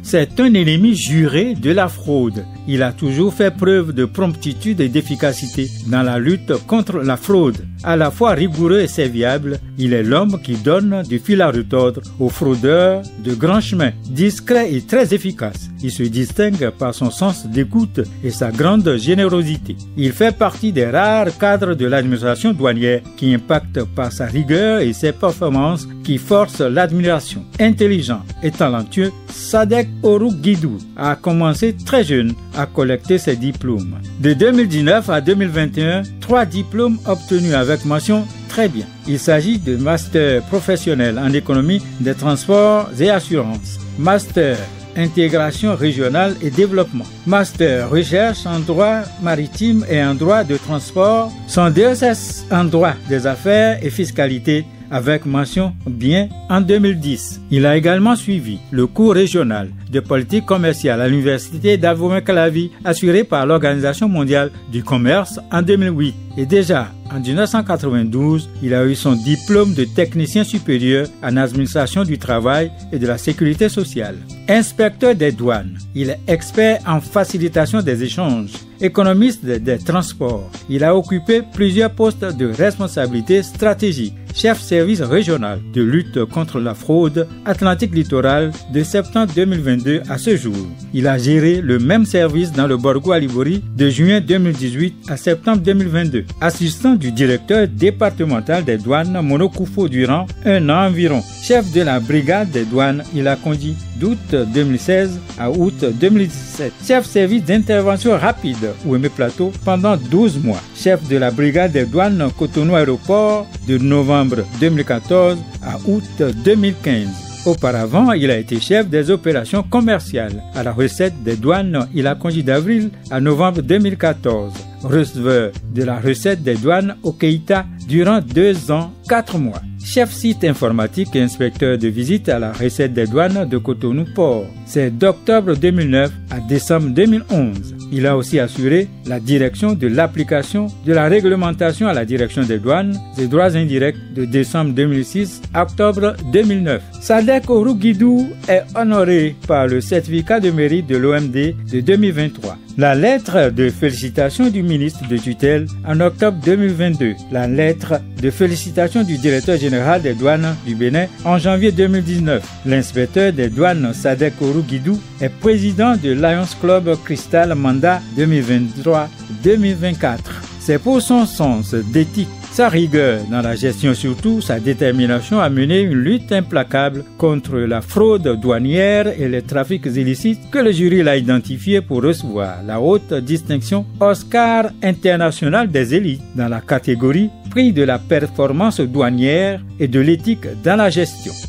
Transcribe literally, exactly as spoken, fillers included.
C'est un ennemi juré de la fraude. Il a toujours fait preuve de promptitude et d'efficacité dans la lutte contre la fraude. À la fois rigoureux et serviable, il est l'homme qui donne du fil à retordre aux fraudeurs de grands chemins. Discret et très efficace, il se distingue par son sens d'écoute et sa grande générosité. Il fait partie des rares cadres de l'administration douanière qui impactent par sa rigueur et ses performances qui forcent l'admiration. Intelligent et talentueux, Sadek Ourou-Guidou a commencé très jeune à collecter ses diplômes. De deux mille dix-neuf à deux mille vingt et un, trois diplômes obtenus avec mention très bien. Il s'agit de master professionnel en économie des transports et assurances, master intégration régionale et développement, master recherche en droit maritime et en droit de transport, son D S S en droit des affaires et fiscalité avec mention bien en deux mille dix. Il a également suivi le cours régional de politique commerciale à l'université d'Abomey-Calavi assuré par l'Organisation mondiale du commerce en deux mille huit. Et déjà en mille neuf cent quatre-vingt-douze, il a eu son diplôme de technicien supérieur en administration du travail et de la sécurité sociale. Inspecteur des douanes, il est expert en facilitation des échanges. Économiste des transports, il a occupé plusieurs postes de responsabilité stratégique. Chef service régional de lutte contre la fraude Atlantique littorale de septembre deux mille vingt-deux à ce jour. Il a géré le même service dans le Borgo Alibori de juin deux mille dix-huit à septembre deux mille vingt-deux. Assistant du directeur départemental des douanes Monokoufo durant un an environ. Chef de la brigade des douanes, il a conduit d'août deux mille seize à août deux mille dix-sept. Chef service d'intervention rapide Ouémé Plateau pendant douze mois. Chef de la brigade des douanes Cotonou Aéroport de novembre deux mille quatorze à août deux mille quinze. Auparavant, il a été chef des opérations commerciales à la recette des douanes. Il a conduit d'avril à novembre deux mille quatorze. Receveur de la recette des douanes au Keïta durant deux ans, quatre mois. Chef site informatique et inspecteur de visite à la recette des douanes de Cotonou Port. C'est d'octobre deux mille neuf à décembre deux mille onze. Il a aussi assuré la direction de l'application de la réglementation à la direction des douanes et droits indirects de décembre deux mille six à octobre deux mille neuf. Sadek Ourou-Guidou est honoré par le certificat de mérite de l'O M D de deux mille vingt-trois. La lettre de félicitations du ministre de tutelle en octobre deux mille vingt-deux. La lettre de félicitations du directeur général des douanes du Bénin en janvier deux mille dix-neuf. L'inspecteur des douanes Sadek Ourou-Guidou est président de Lions Club Cristal mandat deux mille vingt-trois deux mille vingt-quatre. C'est pour son sens d'éthique, sa rigueur dans la gestion, surtout sa détermination à mener une lutte implacable contre la fraude douanière et les trafics illicites que le jury l'a identifié pour recevoir la haute distinction Oscar international des élites dans la catégorie prix de la performance douanière et de l'éthique dans la gestion.